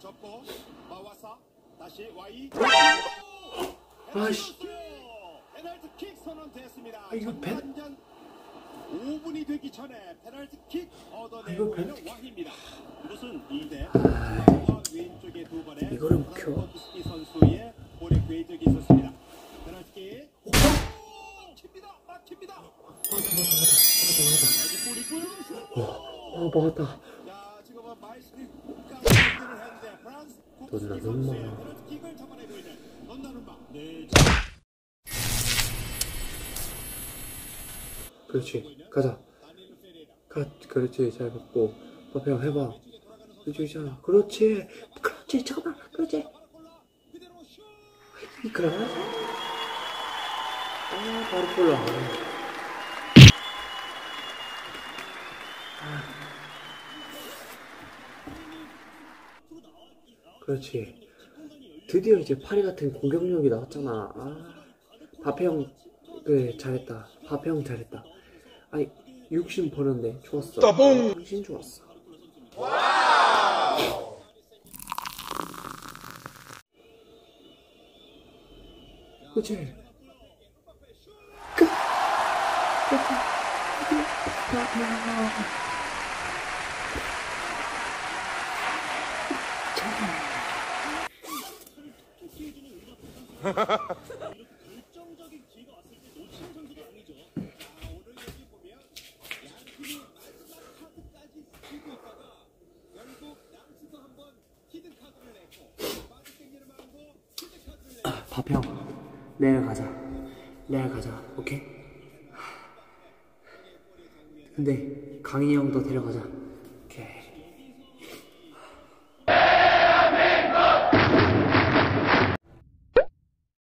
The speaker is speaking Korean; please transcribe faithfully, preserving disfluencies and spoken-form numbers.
접고 마와사 다시 와이. 아씨. 페널티킥 선언됐습니다. 아, 이거 배... 오 분이 되기 전에 페널티킥 얻어내고 있는 왕입니다. 이것은 이 대 왼쪽에 두 번에 이거를 못 켜. 스키 선수의 볼에 궤적이 있었습니다. 페널티킥. 오! 킵니다. 막힙니다. 아, 맞아, 맞아, 맞아. 아직 볼이 있고요. 어, 먹었다. 자, 지금은 마이스리 돈나눔마. 페널티킥을 잡아내고 있는 돈나눔마. 네. 그렇지, 가자. 가, 그렇지, 잘 받고. 파페형 해봐. 그렇지, 그렇지, 그렇지, 잠깐만, 그렇지. 그래. 아, 바로 골라. 그렇지. 드디어 이제 파리 같은 공격력이 나왔잖아. 아, 파페형, 그래, 잘했다. 파페형 잘했다. 아니, 육신 버렸네. 좋았어. 따봉! 당신 좋았어. 와우! 그치? 끝! 결정적인 기회가 왔을 때 놓치는 선수가 아니죠. 자, 오늘 여기 보면 양팀이 마지막 카드까지 지키고 있다가 결국 양팀도 한번 히든 카드를 냈고 빠지 땡기는 마음으로 히든 카드를 냈고. 파페형, 내일 가자. 내일 가자. 오케이? 근데 강인이 형도 데려가자.